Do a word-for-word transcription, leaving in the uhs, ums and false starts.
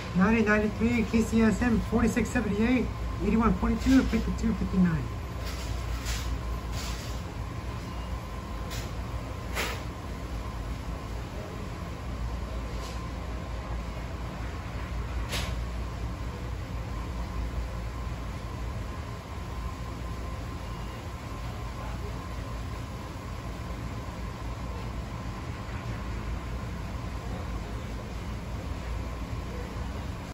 ninety ninety-three, K C S M forty-six seventy-eight, eighty-one forty-two, fifty-two fifty-nine.